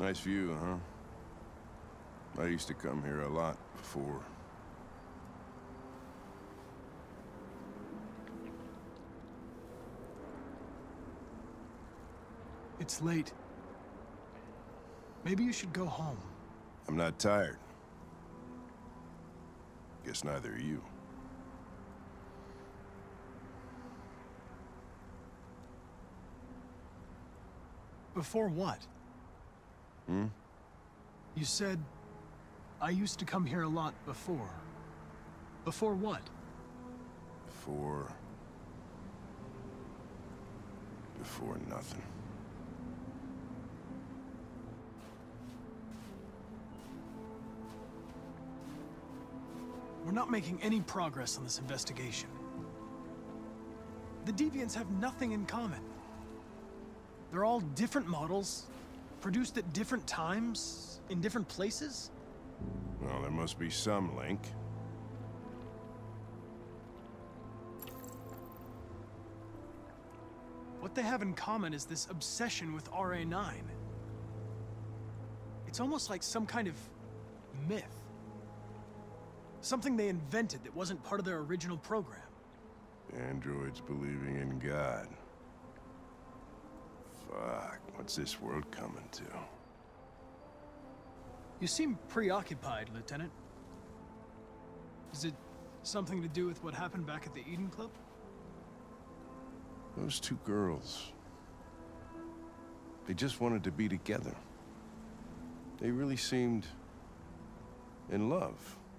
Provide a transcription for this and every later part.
Nice view, huh? I used to come here a lot before. It's late. Maybe you should go home. I'm not tired. Guess neither are you. Before what? Hmm? You said, I used to come here a lot before. Before what? Before nothing. We're not making any progress on this investigation. The Deviants have nothing in common. They're all different models, produced at different times, in different places. Well, there must be some link. What they have in common is this obsession with RA9. It's almost like some kind of myth. Something they invented that wasn't part of their original program. Androids believing in God. Fuck, what's this world coming to? You seem preoccupied, Lieutenant. Is it something to do with what happened back at the Eden Club? Those two girls. They just wanted to be together. They really seemed in love.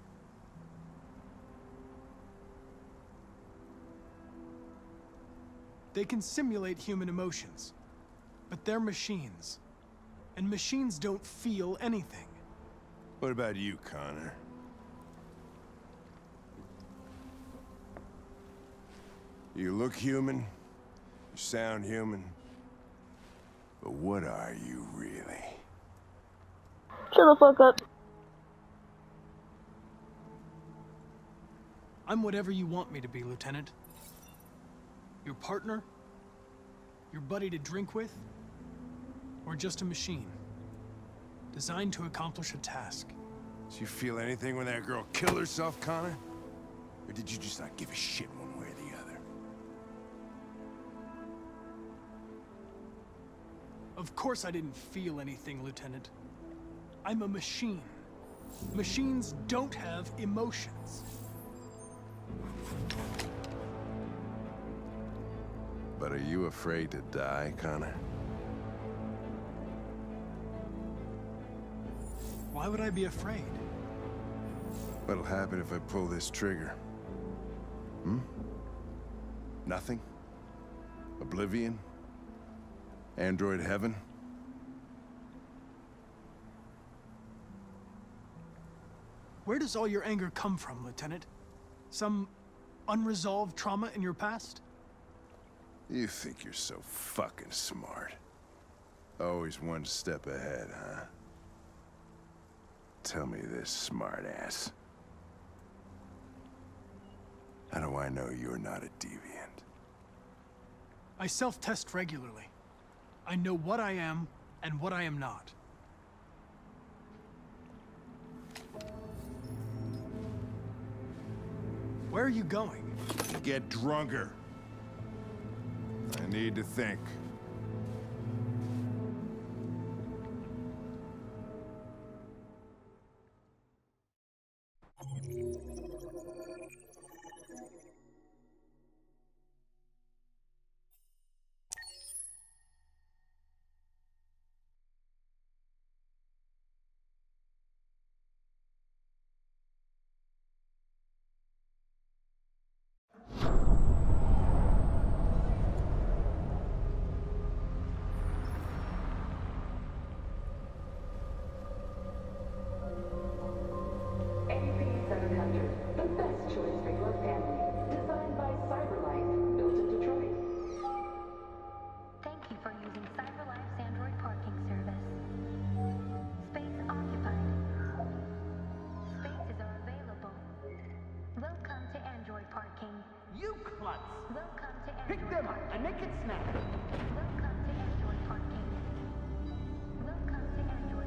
They can simulate human emotions, but they're machines. And machines don't feel anything. What about you, Connor? You look human, you sound human, but what are you really? Shut the fuck up. I'm whatever you want me to be, Lieutenant. Your partner? Your buddy to drink with? Or just a machine? Designed to accomplish a task. Did you feel anything when that girl killed herself, Connor? Or did you just not give a shit one way or the other? Of course I didn't feel anything, Lieutenant. I'm a machine. Machines don't have emotions. But are you afraid to die, Connor? Why would I be afraid? What'll happen if I pull this trigger? Hmm? Nothing? Oblivion? Android heaven? Where does all your anger come from, Lieutenant? Some unresolved trauma in your past? You think you're so fucking smart. Always one step ahead, huh? Tell me this, smartass. How do I know you're not a deviant? I self-test regularly. I know what I am and what I am not. Where are you going? Get drunker. I need to think. Pick them up and make it snap. Welcome to Android Parking. Welcome to Android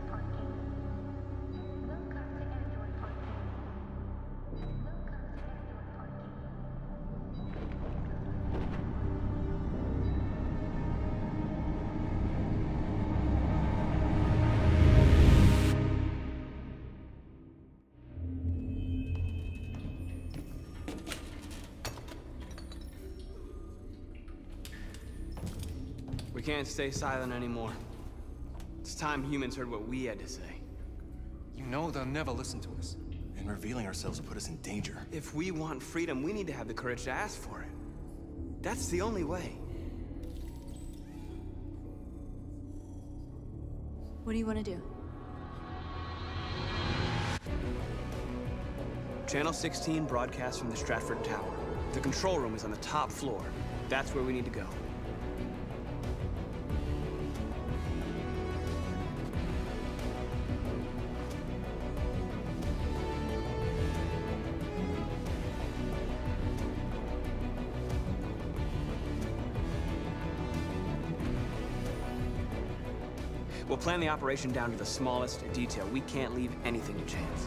can't stay silent anymore. It's time humans heard what we had to say. You know they'll never listen to us. And revealing ourselves will put us in danger. If we want freedom, we need to have the courage to ask for it. That's the only way. What do you want to do? Channel 16 broadcasts from the Stratford Tower. The control room is on the top floor. That's where we need to go. We'll plan the operation down to the smallest detail. We can't leave anything to chance.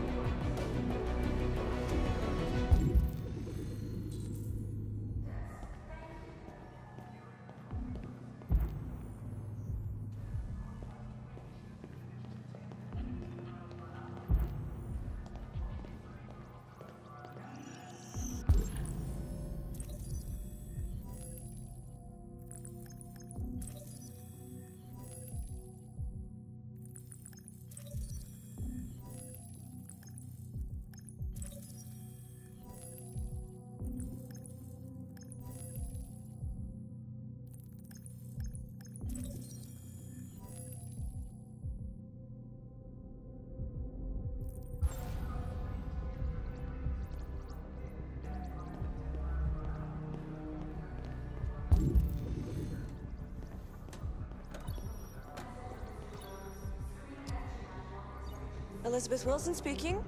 Elizabeth Wilson speaking.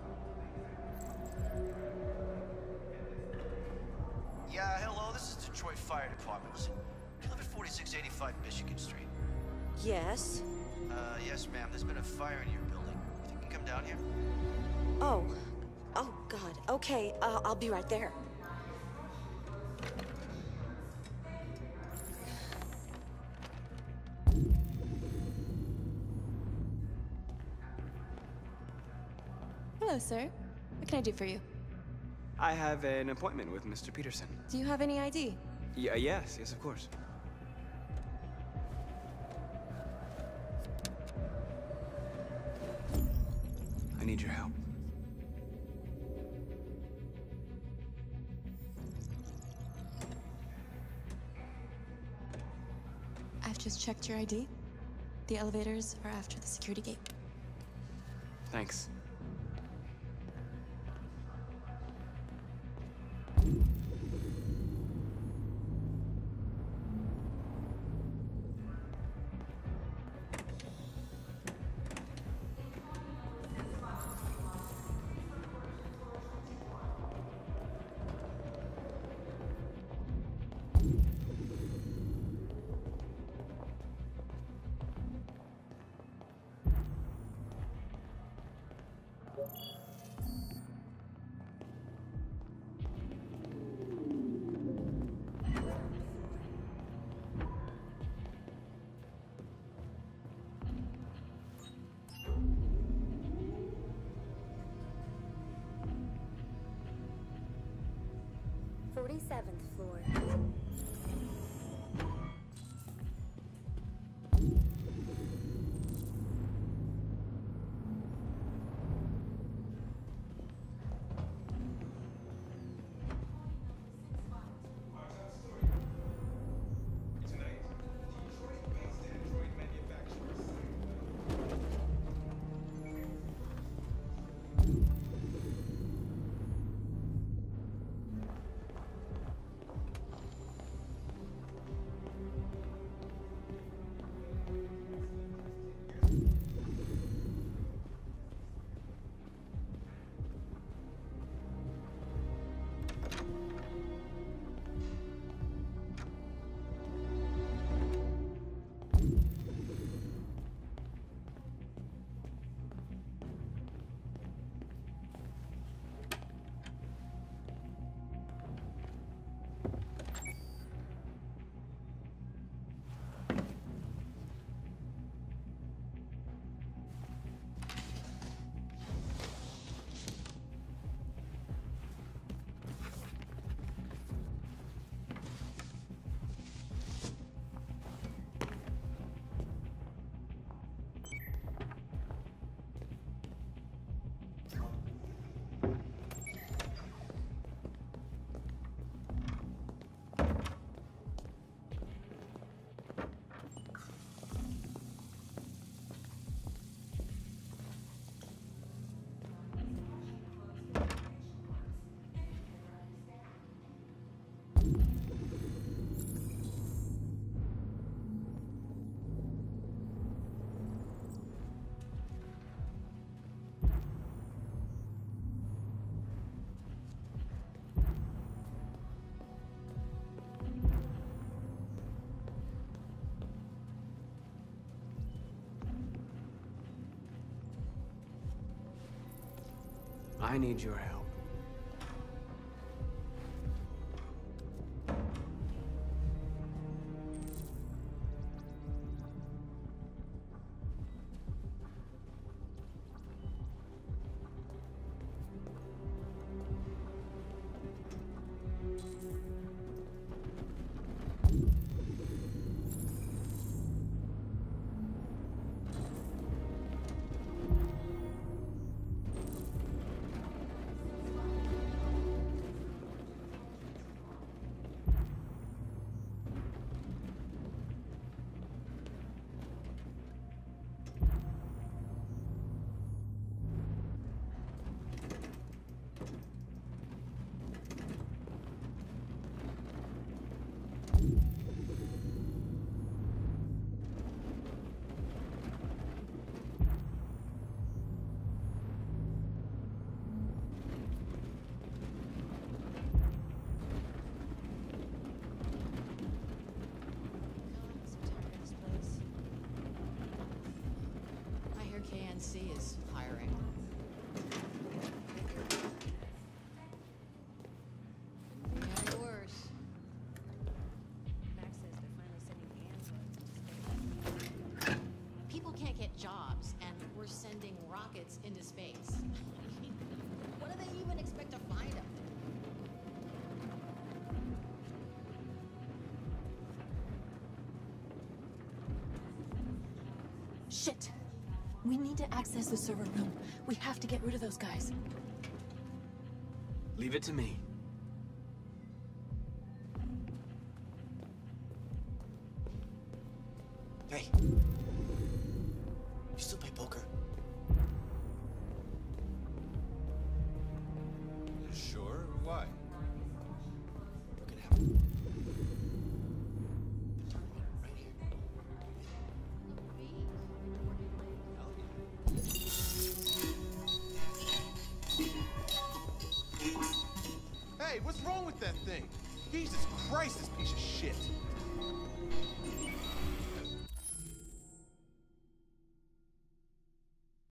Yeah, hello, this is Detroit Fire Department. Listen, you live at 4685 Michigan Street. Yes. Yes, ma'am, there's been a fire in your building. You think you can come down here? Oh. Oh, God. Okay, I'll be right there. Hello, sir. What can I do for you? I have an appointment with Mr. Peterson. Do you have any ID? Yes, of course. I need your help. I've just checked your ID. The elevators are after the security gate. Thanks. Floor. I need your help. KNC is hiring. Getting worse. Max says they're finally sending androids. People can't get jobs, and we're sending rockets into space. What do they even expect to find up there? Shit! We need to access the server room. We have to get rid of those guys. Leave it to me. Hey. You still play poker? Sure, why? Look at how. Right here. Hey, what's wrong with that thing? Jesus Christ, this piece of shit.